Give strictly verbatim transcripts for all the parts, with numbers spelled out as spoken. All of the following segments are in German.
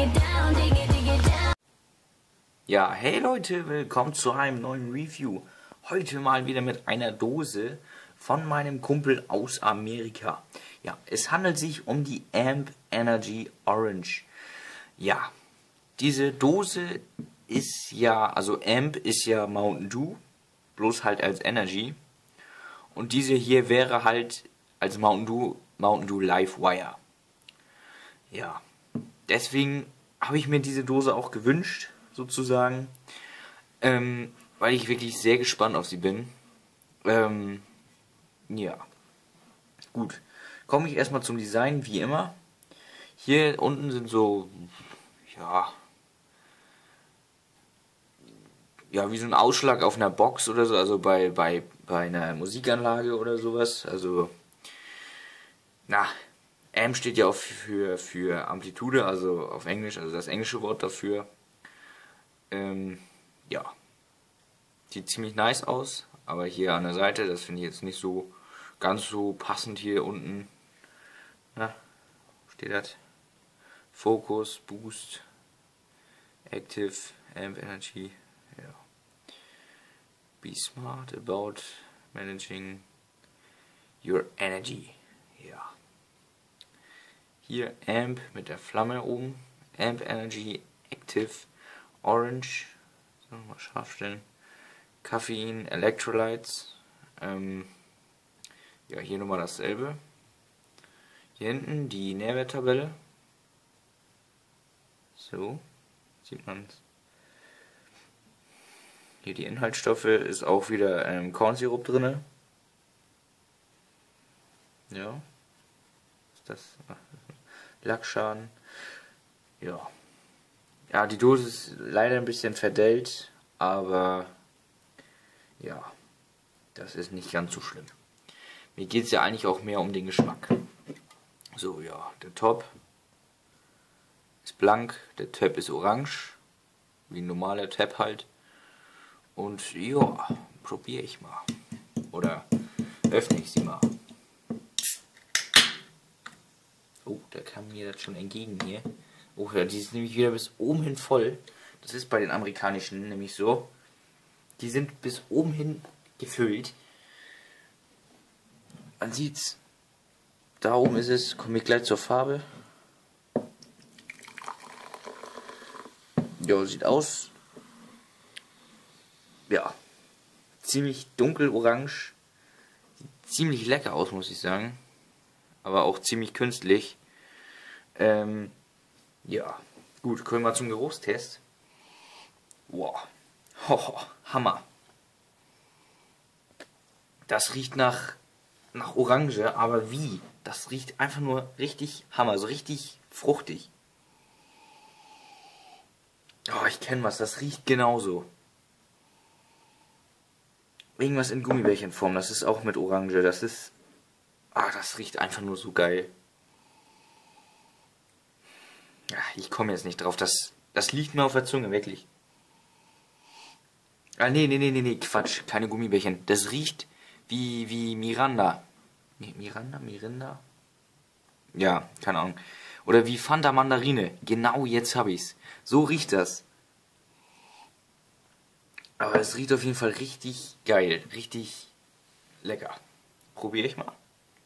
Ja, hey Leute, willkommen zu einem neuen Review. Heute mal wieder mit einer Dose von meinem Kumpel aus Amerika. Ja, es handelt sich um die Amp Energy Orange. Ja, diese Dose ist ja, also Amp ist ja Mountain Dew, bloß halt als Energy. Und diese hier wäre halt als Mountain Dew, Mountain Dew Livewire. Ja, deswegen habe ich mir diese Dose auch gewünscht, sozusagen, ähm, weil ich wirklich sehr gespannt auf sie bin. Ähm, ja, gut. Komme ich erstmal zum Design, wie immer. Hier unten sind so, ja, ja, wie so ein Ausschlag auf einer Box oder so, also bei, bei, bei einer Musikanlage oder sowas. Also, na, Amp steht ja auch für, für Amplitude, also auf Englisch, also das englische Wort dafür. Ähm, ja, sieht ziemlich nice aus, aber hier an der Seite, das finde ich jetzt nicht so ganz so passend hier unten. Na, steht das? Focus, Boost, Active, Amp Energy, ja. Be smart about managing your energy, ja. Hier Amp mit der Flamme oben, Amp Energy Active Orange, so, mal scharf stellen. Koffein, Electrolytes, ähm, ja, hier nochmal dasselbe. Hier hinten die Nährwerttabelle. So, sieht man es. Hier die Inhaltsstoffe, ist auch wieder ähm, Kornsirup drin. Ja, ist das Lackschaden. Ja. Ja, die Dose ist leider ein bisschen verdellt, aber ja, das ist nicht ganz so schlimm. Mir geht es ja eigentlich auch mehr um den Geschmack. So, ja, der Top ist blank, der Tab ist orange, wie ein normaler Tab halt. Und ja, probiere ich mal. Oder öffne ich sie mal. Oh, da kam mir das schon entgegen hier. Oh ja, die ist nämlich wieder bis oben hin voll. Das ist bei den amerikanischen nämlich so. Die sind bis oben hin gefüllt. Man sieht's. Da oben ist es. Komme ich gleich zur Farbe. Ja, sieht aus. Ja. Ziemlich dunkel orange. Sieht ziemlich lecker aus, muss ich sagen. Aber auch ziemlich künstlich. Ähm, ja. Gut, kommen wir zum Geruchstest. Wow. Ho, Hammer. Das riecht nach, nach Orange, aber wie? Das riecht einfach nur richtig Hammer, so richtig fruchtig. Oh, ich kenne was, das riecht genauso. Irgendwas in Gummibärchenform, das ist auch mit Orange, das ist... Ah, das riecht einfach nur so geil. Ja, ich komme jetzt nicht drauf, das, das liegt mir auf der Zunge, wirklich. Ah, nee, nee, nee, nee, nee, Quatsch, keine Gummibärchen. Das riecht wie, wie Miranda. Mi Miranda, Mirinda? Ja, keine Ahnung. Oder wie Fanta Mandarine. Genau, jetzt hab ich's. So riecht das. Aber es riecht auf jeden Fall richtig geil. Richtig lecker. Probiere ich mal.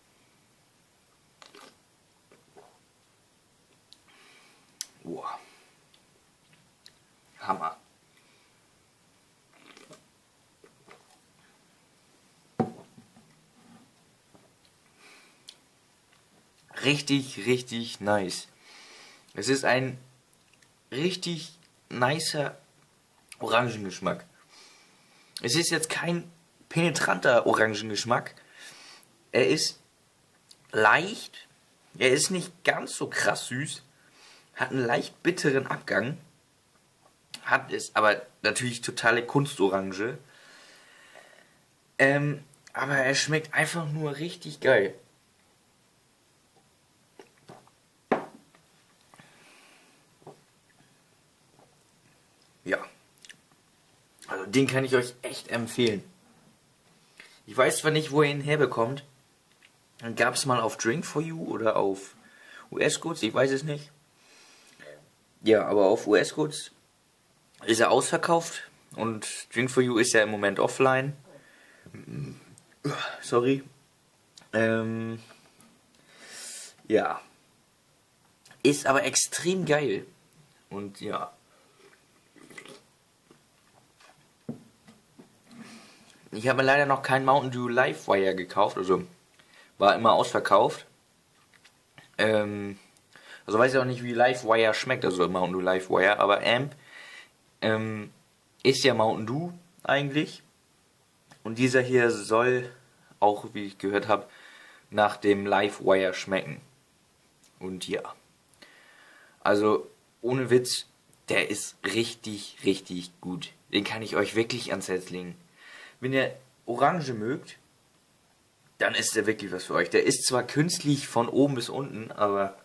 Wow. Hammer. Richtig, richtig nice. Es ist ein richtig nicer Orangengeschmack. Es ist jetzt kein penetranter Orangengeschmack. Er ist leicht. Er ist nicht ganz so krass süß. Hat einen leicht bitteren Abgang. Hat es aber natürlich totale Kunstorange. Ähm, aber er schmeckt einfach nur richtig geil. Ja. Also den kann ich euch echt empfehlen. Ich weiß zwar nicht, wo ihr ihn herbekommt. Dann gab es mal auf Drink for You oder auf U S-Goods, ich weiß es nicht. Ja, aber auf U S-Goods ist er ausverkauft und Drink for You ist ja im Moment offline. Sorry. Ähm, ja. Ist aber extrem geil. Und ja. Ich habe mir leider noch keinen Mountain Dew Livewire gekauft, also war immer ausverkauft. Ähm, also weiß ich auch nicht, wie Livewire schmeckt, also Mountain Dew Livewire, aber Amp ähm, ist ja Mountain Dew eigentlich. Und dieser hier soll auch, wie ich gehört habe, nach dem Livewire schmecken. Und ja. Also, ohne Witz, der ist richtig, richtig gut. Den kann ich euch wirklich ans Herz legen. Wenn ihr Orange mögt, dann ist der wirklich was für euch. Der ist zwar künstlich von oben bis unten, aber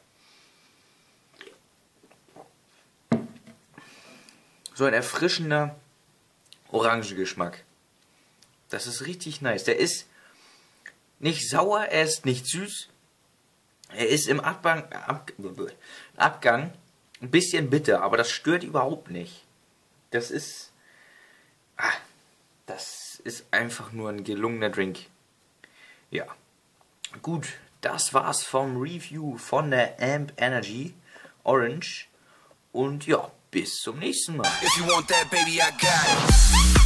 so ein erfrischender Orangengeschmack. Das ist richtig nice. Der ist nicht sauer, er ist nicht süß. Er ist im Abgang, Ab, Abgang ein bisschen bitter, aber das stört überhaupt nicht. Das ist... Ah, das ist einfach nur ein gelungener Drink. Ja. Gut, das war's vom Review von der Amp Energy Orange. Und ja, bis zum nächsten Mal. If you want that, baby, I got it.